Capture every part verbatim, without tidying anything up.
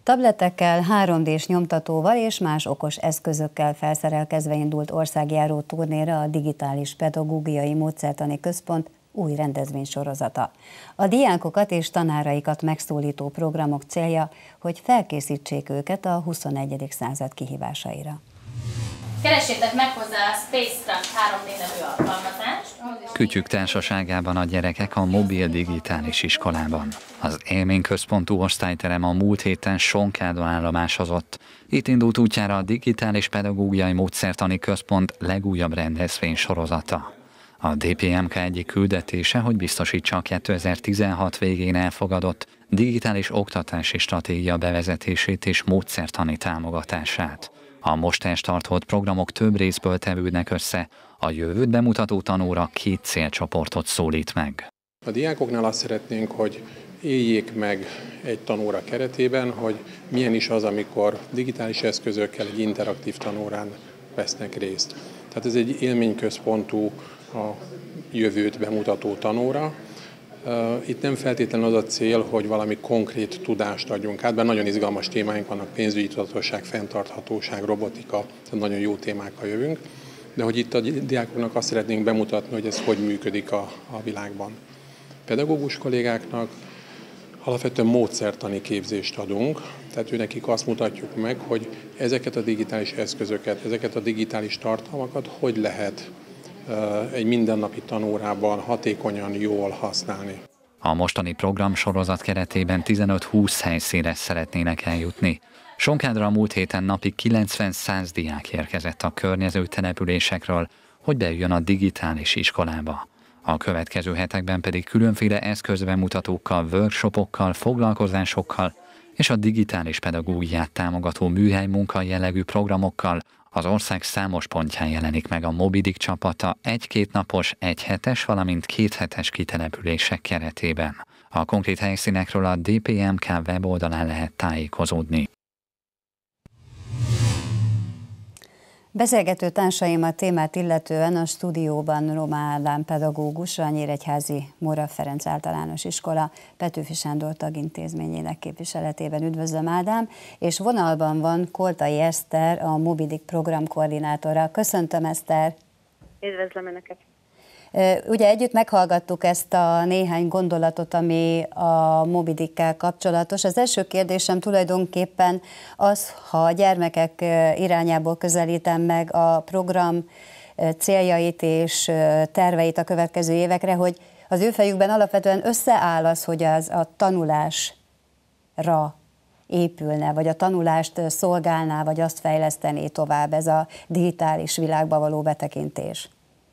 Tabletekkel, három dés nyomtatóval és más okos eszközökkel felszerelkezve indult országjáró turnéra a Digitális Pedagógiai Módszertani Központ új rendezvénysorozata. A diákokat és tanáraikat megszólító programok célja, hogy felkészítsék őket a huszonegyedik század kihívásaira. Keressétek meg hozzá a SpaceTruck három dé nevű alkalmazást. Kütyük társaságában a gyerekek a mobil digitális iskolában. Az élményközpontú osztályterem a múlt héten Sonkádon állomásozott. Itt indult útjára a Digitális Pedagógiai Módszertani Központ legújabb rendezvény sorozata. A dé pé em ká egyik küldetése, hogy biztosítsa a kétezer-tizenhat végén elfogadott digitális oktatási stratégia bevezetését és módszertani támogatását. A most tartott programok több részből tevődnek össze, a jövőt bemutató tanóra két célcsoportot szólít meg. A diákoknál azt szeretnénk, hogy éljék meg egy tanóra keretében, hogy milyen is az, amikor digitális eszközökkel egy interaktív tanórán vesznek részt. Tehát ez egy élményközpontú, a jövőt bemutató tanóra. Itt nem feltétlenül az a cél, hogy valami konkrét tudást adjunk át, bár nagyon izgalmas témáink vannak, pénzügyi tudatosság, fenntarthatóság, robotika, nagyon jó témákkal jövünk, de hogy itt a diákoknak azt szeretnénk bemutatni, hogy ez hogy működik a, a világban. Pedagógus kollégáknak alapvetően módszertani képzést adunk, tehát őnekik azt mutatjuk meg, hogy ezeket a digitális eszközöket, ezeket a digitális tartalmakat hogy lehet egy mindennapi tanórában hatékonyan, jól használni. A mostani programsorozat keretében tizenöt-húsz helyszínre szeretnének eljutni. Sonkádra a múlt héten napi kilencven-száz diák érkezett a környező településekről, hogy beüljön a digitális iskolába. A következő hetekben pedig különféle eszközbemutatókkal, workshopokkal, foglalkozásokkal és a digitális pedagógiát támogató műhelymunka jellegű programokkal az ország számos pontján jelenik meg a Mobidik csapata egy-két napos, egyhetes, valamint kéthetes kitelepülések keretében. A konkrét helyszínekről a dé pé em ká weboldalán lehet tájékozódni. Beszélgető társaim a témát illetően a stúdióban Roma Ádám pedagógus, a Nyíregyházi Móra Ferenc Általános Iskola Petőfi Sándor tagintézményének képviseletében. Üdvözlöm, Ádám, és vonalban van Koltai Eszter, a Mobidik programkoordinátora. Köszöntöm, Eszter! Üdvözlöm Önöket! Ugye együtt meghallgattuk ezt a néhány gondolatot, ami a Mobidikkel kapcsolatos. Az első kérdésem tulajdonképpen az, ha a gyermekek irányából közelítem meg a program céljait és terveit a következő évekre, hogy az ő fejükben alapvetően összeáll az, hogy az a tanulásra épülne, vagy a tanulást szolgálná, vagy azt fejlesztené tovább ez a digitális világba való betekintés.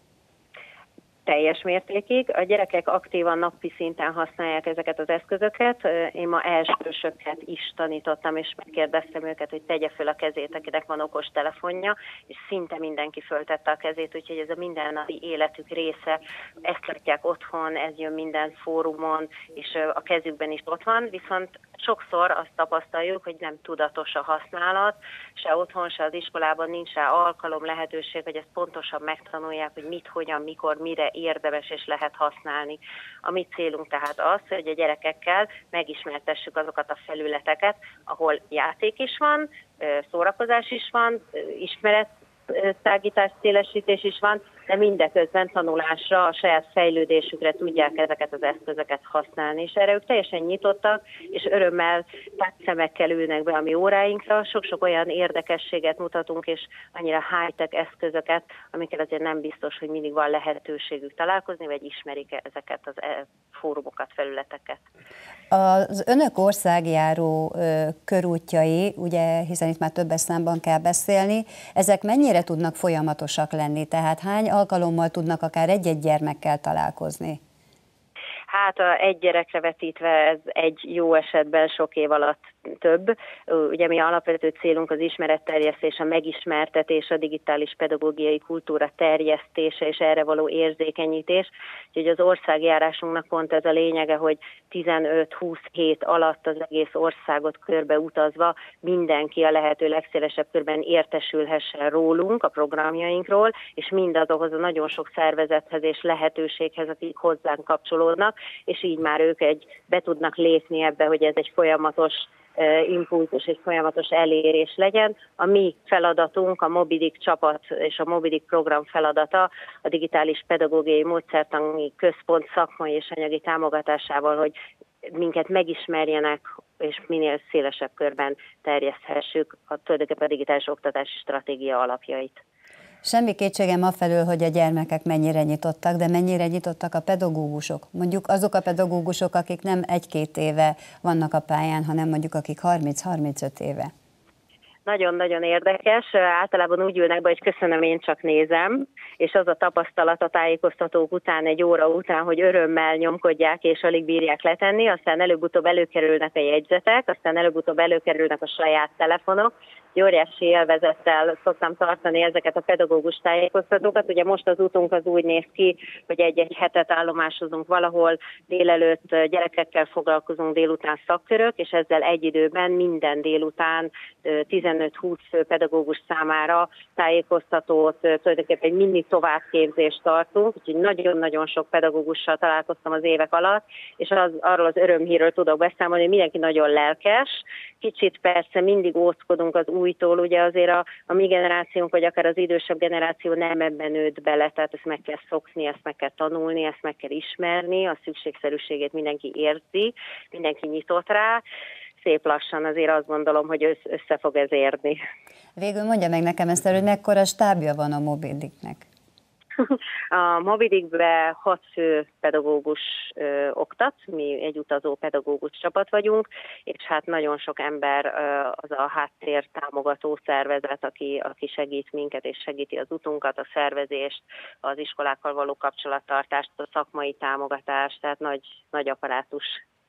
Teljes mértékig. A gyerekek aktívan napi szinten használják ezeket az eszközöket. Én ma elsősöket is tanítottam, és megkérdeztem őket, hogy tegye föl a kezét, akinek van okos telefonja, és szinte mindenki föltette a kezét, úgyhogy ez a mindennapi életük része. Ezt látják otthon, ez jön minden fórumon, és a kezükben is ott van, viszont sokszor azt tapasztaljuk, hogy nem tudatos a használat, se otthon, se az iskolában nincs rá alkalom, lehetőség, hogy ezt pontosan megtanulják, hogy mit, hogyan, mikor, mire érdemes és lehet használni. A mi célunk tehát az, hogy a gyerekekkel megismertessük azokat a felületeket, ahol játék is van, szórakozás is van, ismerettágítás, szélesítés is van, de mindeközben tanulásra, a saját fejlődésükre tudják ezeket az eszközöket használni. És erre ők teljesen nyitottak, és örömmel szemekkel ülnek be a mi óráinkra. Sok-sok olyan érdekességet mutatunk, és annyira high-tech eszközöket, amikkel azért nem biztos, hogy mindig van lehetőségük találkozni, vagy ismerik ezeket az fórumokat, felületeket. Az önök országjáró körútjai, ugye, hiszen itt már többes számban kell beszélni, ezek mennyire tudnak folyamatosak lenni? Tehát hány alkalommal tudnak akár egy-egy gyermekkel találkozni? Hát a egy gyerekre vetítve ez egy jó esetben sok év alatt több. Ugye mi alapvető célunk az ismeretterjesztés, a megismertetés, a digitális pedagógiai kultúra terjesztése és erre való érzékenyítés. Úgyhogy az országjárásunknak pont ez a lényege, hogy tizenöt-húsz hét alatt az egész országot körbe utazva mindenki a lehető legszélesebb körben értesülhessen rólunk, a programjainkról, és mindazokhoz a nagyon sok szervezethez és lehetőséghez, akik hozzánk kapcsolódnak, és így már ők egy, be tudnak lépni ebbe, hogy ez egy folyamatos impulzus és folyamatos elérés legyen. A mi feladatunk, a Mobidik csapat és a Mobidik program feladata a Digitális Pedagógiai Módszertani Központ szakmai és anyagi támogatásával, hogy minket megismerjenek, és minél szélesebb körben terjeszthessük a tulajdonképpen a digitális oktatási stratégia alapjait. Semmi kétségem afelől, hogy a gyermekek mennyire nyitottak, de mennyire nyitottak a pedagógusok? Mondjuk azok a pedagógusok, akik nem egy-két éve vannak a pályán, hanem mondjuk akik harminc-harmincöt éve. Nagyon-nagyon érdekes, általában úgy ülnek be, hogy köszönöm, én csak nézem, és az a tapasztalat a tájékoztatók után, egy óra után, hogy örömmel nyomkodják és alig bírják letenni, aztán előbb-utóbb előkerülnek a jegyzetek, aztán előbb-utóbb előkerülnek a saját telefonok. Óriási élvezettel szoktam tartani ezeket a pedagógus tájékoztatókat. Ugye most az útunk az úgy néz ki, hogy egy-egy hetet állomásozunk valahol, délelőtt gyerekekkel foglalkozunk, délután szakkörök, és ezzel egy időben minden délután tizenöt-húsz fő pedagógus számára tájékoztatót, tulajdonképpen egy mini továbbképzést tartunk, úgyhogy nagyon-nagyon sok pedagógussal találkoztam az évek alatt, és az, arról az örömhírről tudok beszámolni, hogy mindenki nagyon lelkes. Kicsit persze mindig óckodunk az újtól, ugye azért a, a mi generációnk, vagy akár az idősebb generáció nem ebben nőtt bele, tehát ezt meg kell szokni, ezt meg kell tanulni, ezt meg kell ismerni, a szükségszerűségét mindenki érzi, mindenki nyitott rá. Szép lassan azért azt gondolom, hogy össze fog ez érni. Végül mondja meg nekem ezt, hogy mekkora stábja van a Mobidiknek? A Mobidikben hat fő pedagógus ö, oktat, mi egy utazó pedagógus csapat vagyunk, és hát nagyon sok ember ö, az a háttér támogató szervezet, aki, aki segít minket és segíti az utunkat, a szervezést, az iskolákkal való kapcsolattartást, a szakmai támogatást, tehát nagy, nagy apparátus.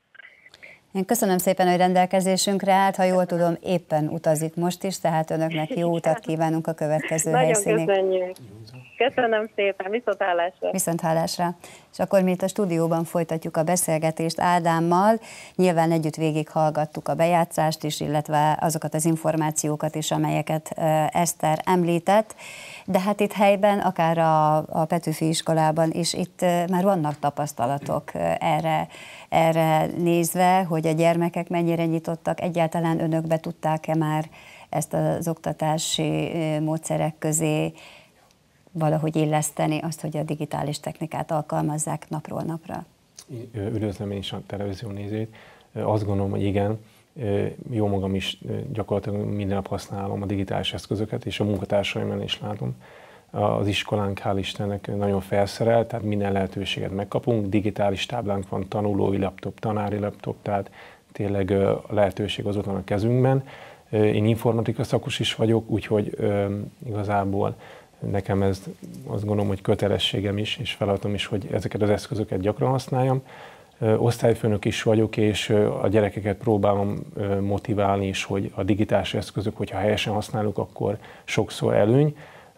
Én köszönöm szépen, hogy rendelkezésünkre állt, ha jól tudom, éppen utazik most is, tehát önöknek jó utat kívánunk a következő Nagyon helyszínig. köszönjük. Köszönöm szépen, viszonthallásra. Viszonthallásra. És akkor mi itt a stúdióban folytatjuk a beszélgetést Ádámmal. Nyilván együtt végighallgattuk a bejátszást is, illetve azokat az információkat is, amelyeket Eszter említett. De hát itt helyben, akár a, a Petőfi iskolában is, itt már vannak tapasztalatok erre, erre nézve, hogy a gyermekek mennyire nyitottak, egyáltalán önök be tudták-e már ezt az oktatási módszerek közé valahogy illeszteni azt, hogy a digitális technikát alkalmazzák napról napra? Üdvözlöm én is a televízió nézőit. Azt gondolom, hogy igen, jó magam is gyakorlatilag minden nap használom a digitális eszközöket, és a munkatársaimmal is látom. Az iskolánk hál' Istennek nagyon felszerelt, tehát minden lehetőséget megkapunk. Digitális táblánk van, tanulói laptop, tanári laptop, tehát tényleg a lehetőség az ott van a kezünkben. Én informatika szakos is vagyok, úgyhogy igazából nekem ez azt gondolom, hogy kötelességem is, és feladatom is, hogy ezeket az eszközöket gyakran használjam. Osztályfőnök is vagyok, és a gyerekeket próbálom motiválni is, hogy a digitális eszközök, hogyha helyesen használjuk, akkor sokszor előny.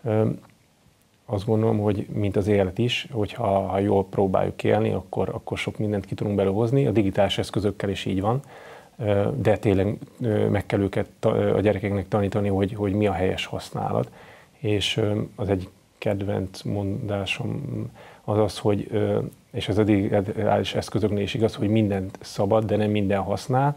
Azt gondolom, hogy mint az élet is, hogyha ha jól próbáljuk élni, akkor, akkor sok mindent ki tudunk belőle hozni. A digitális eszközökkel is így van, de tényleg meg kell őket a gyerekeknek tanítani, hogy, hogy mi a helyes használat. És az egy kedvenc mondásom az az, hogy, és az a digitális eszközöknél is igaz, hogy mindent szabad, de nem minden használ.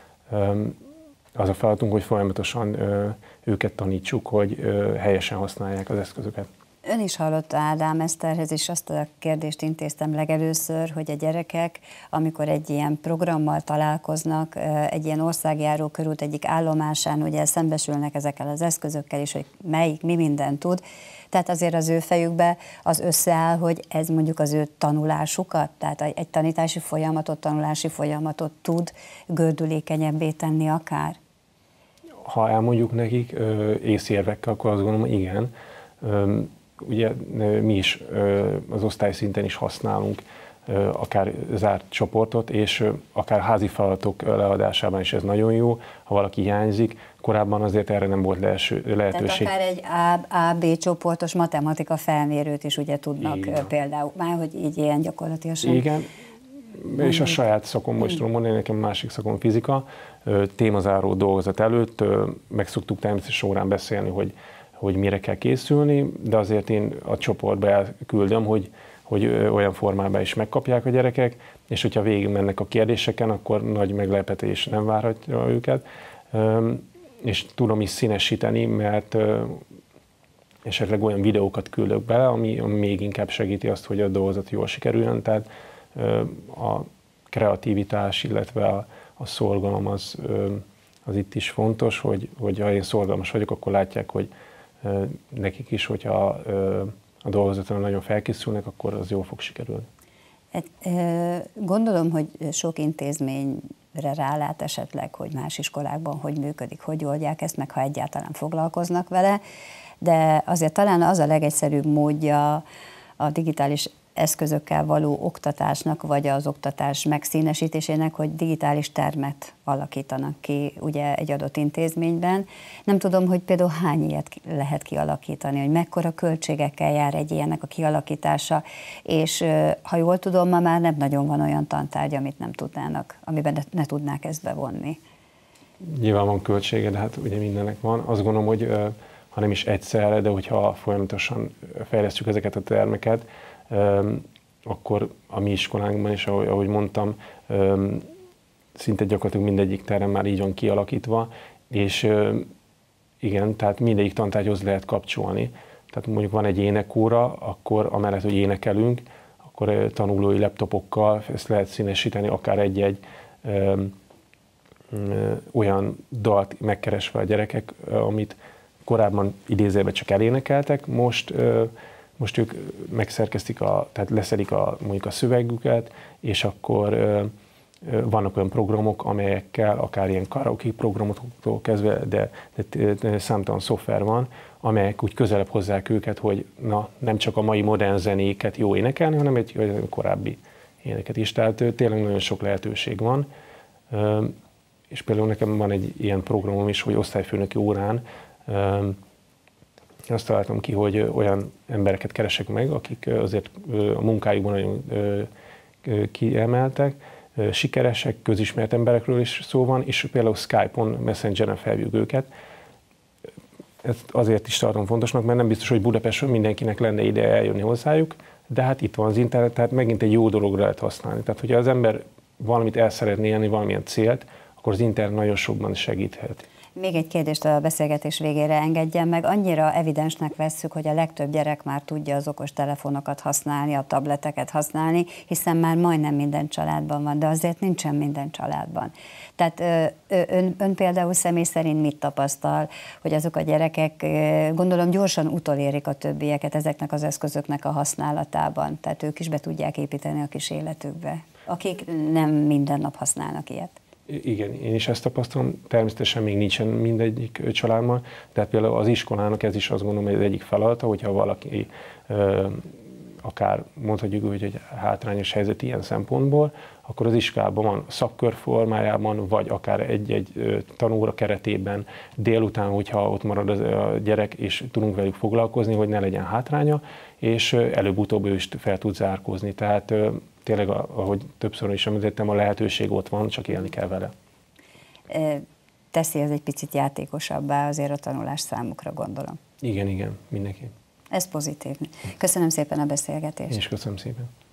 Az a feladatunk, hogy folyamatosan őket tanítsuk, hogy helyesen használják az eszközöket. Ön is hallotta, Ádám, Eszterhez is azt a kérdést intéztem legelőször, hogy a gyerekek, amikor egy ilyen programmal találkoznak, egy ilyen országjáró körút egyik állomásán, ugye szembesülnek ezekkel az eszközökkel is, hogy melyik mi mindent tud, tehát azért az ő fejükbe az összeáll, hogy ez mondjuk az ő tanulásukat, tehát egy tanítási folyamatot, tanulási folyamatot tud gördülékenyebbé tenni akár? Ha elmondjuk nekik észérvekkel, akkor azt gondolom, igen. Ugye mi is az osztályszinten is használunk akár zárt csoportot, és akár házi feladatok leadásában is ez nagyon jó, ha valaki hiányzik. Korábban azért erre nem volt lehetőség. Tehát akár egy á bé csoportos matematika felmérőt is ugye tudnak igen. Például, már hogy így ilyen gyakorlatilag. Igen, mondani. És a saját szakomban is tudom mondani, nekem másik szakom fizika, témazáró dolgozat előtt meg szoktuk természetesen órán beszélni, hogy hogy mire kell készülni, de azért én a csoportba elküldöm, hogy hogy olyan formában is megkapják a gyerekek, és hogyha végig mennek a kérdéseken, akkor nagy meglepetés nem várhatja őket. És tudom is színesíteni, mert esetleg olyan videókat küldök bele, ami, ami még inkább segíti azt, hogy a dolgozat jól sikerüljön. Tehát a kreativitás, illetve a, a szorgalom az, az itt is fontos, hogy, hogy ha én szorgalmas vagyok, akkor látják, hogy nekik is, hogyha a dolgozaton nagyon felkészülnek, akkor az jól fog sikerülni. Gondolom, hogy sok intézményre rálát esetleg, hogy más iskolákban hogy működik, hogy oldják ezt, meg ha egyáltalán foglalkoznak vele, de azért talán az a legegyszerűbb módja a digitális eszközökkel való oktatásnak, vagy az oktatás megszínesítésének, hogy digitális termet alakítanak ki ugye egy adott intézményben. Nem tudom, hogy például hány ilyet lehet kialakítani, hogy mekkora költségekkel jár egy ilyennek a kialakítása, és ha jól tudom, ma már nem nagyon van olyan tantárgy, amit nem tudnának, amiben ne, ne tudnák ezt bevonni. Nyilván van költsége, de hát ugye mindennek van. Azt gondolom, hogy ha nem is egyszerre, de hogyha folyamatosan fejlesztjük ezeket a termeket, akkor a mi iskolánkban is, ahogy, ahogy mondtam, szinte gyakorlatilag mindegyik terem már így van kialakítva, és igen, tehát mindegyik tantárgyhoz lehet kapcsolni. Tehát mondjuk van egy énekóra, akkor amellett, hogy énekelünk, akkor tanulói laptopokkal ezt lehet színesíteni, akár egy-egy ö, ö, olyan dalt megkeresve a gyerekek, amit korábban idézőjelben csak elénekeltek, most ö, Most ők megszerkesztik, a, tehát leszedik a, mondjuk a szövegüket, és akkor ö, ö, vannak olyan programok, amelyekkel, akár ilyen karaoke programoktól kezdve, de, de, de számtalan szoftver van, amelyek úgy közelebb hozzák őket, hogy na, nem csak a mai modern zenéket jó énekelni, hanem egy, egy korábbi éneket is. Tehát ö, tényleg nagyon sok lehetőség van. Ö, és például nekem van egy ilyen programom is, hogy osztályfőnöki órán ö, azt találtam ki, hogy olyan embereket keresek meg, akik azért a munkájukban nagyon kiemeltek, sikeresek, közismert emberekről is szó van, és például Skype-on, Messengeren felhívjuk őket. Ezt azért is tartom fontosnak, mert nem biztos, hogy Budapesten mindenkinek lenne ide eljönni hozzájuk, de hát itt van az internet, tehát megint egy jó dologra lehet használni. Tehát, hogyha az ember valamit el szeretné élni, valamilyen célt, akkor az internet nagyon sokban segíthet. Még egy kérdést a beszélgetés végére engedjen meg. Annyira evidensnek vesszük, hogy a legtöbb gyerek már tudja az okostelefonokat használni, a tableteket használni, hiszen már majdnem minden családban van, de azért nincsen minden családban. Tehát ön, ön például személy szerint mit tapasztal, hogy azok a gyerekek gondolom gyorsan utolérik a többieket ezeknek az eszközöknek a használatában, tehát ők is be tudják építeni a kis életükbe, akik nem minden nap használnak ilyet. Igen, én is ezt tapasztalom, természetesen még nincsen mindegyik családban, tehát például az iskolának ez is azt gondolom, hogy az egyik feladata, hogyha valaki ö, akár mondhatjuk, hogy egy hátrányos helyzet ilyen szempontból, akkor az iskolában van szakkör formájában, vagy akár egy-egy tanóra keretében délután, hogyha ott marad a gyerek, és tudunk velük foglalkozni, hogy ne legyen hátránya, és előbb-utóbb ő is fel tud zárkózni. Tehát tényleg, ahogy többször is említettem, a lehetőség ott van, csak élni kell vele. Teszi ez egy picit játékosabbá azért a tanulás számukra, gondolom. Igen, igen, mindenki. Ez pozitív. Köszönöm szépen a beszélgetést. Én is köszönöm szépen.